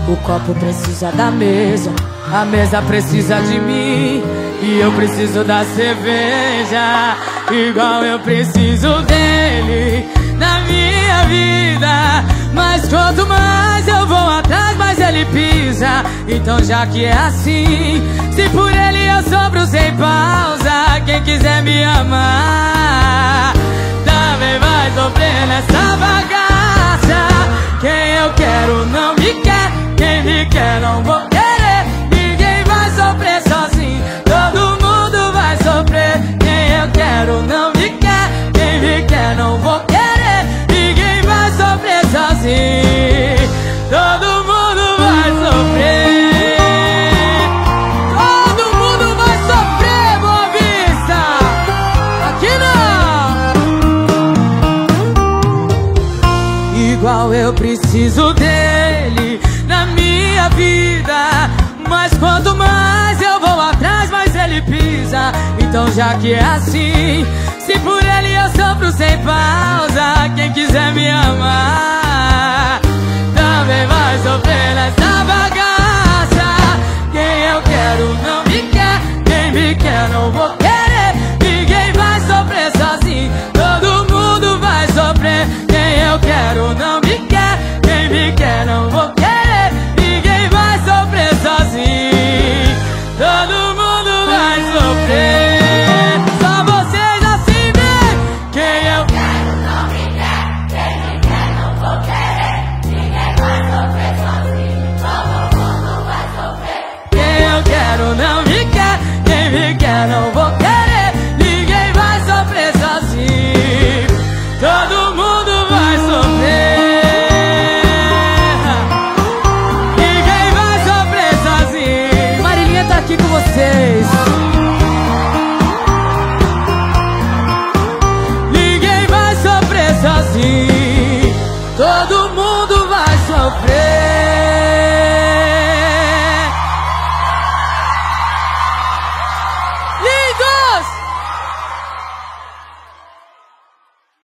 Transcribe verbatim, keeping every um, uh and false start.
O copo precisa da mesa, a mesa precisa de mim, e eu preciso da cerveja, igual eu preciso dele na minha vida. Mas quanto mais eu vou atrás, mais ele pisa. Então já que é assim, se por ele eu sofro sem pausa, quem quiser me amar também vai sofrer nessa bagaça. Quem eu quero não me quer, quem me quer não vou querer. Ninguém vai sofrer sozinho, todo mundo vai sofrer. Quem eu quero não me quer, quem me quer não vou querer. Ninguém vai sofrer sozinho, todo mundo vai sofrer. Todo mundo vai sofrer, Boa Vista. Aqui não. Igual eu preciso dele na minha vida, mas quanto mais eu vou atrás, mais ele pisa. Então já que é assim, se por ele eu sofro sem pausa, quem quiser me amar também vai sofrer nessa bagaça. Quem eu quero não me quer, quem me quer não vou querer. Ninguém vai sofrer sozinho, todo mundo vai sofrer. Quem eu quero não me quer, quem me quer não vou querer. Ninguém vai sofrer sozinho, todo mundo vai sofrer. Só vocês assim, vem. Quem eu quero não me quer, quem me quer não vou querer. Ninguém vai sofrer sozinho, todo mundo vai sofrer. Quem eu quero não me quer, quem me quer não vou querer. Ninguém vai sofrer sozinho, todo mundo vai sofrer. Ninguém vai sofrer sozinho. Marília tá aqui com vocês. Ninguém vai sofrer sozinho.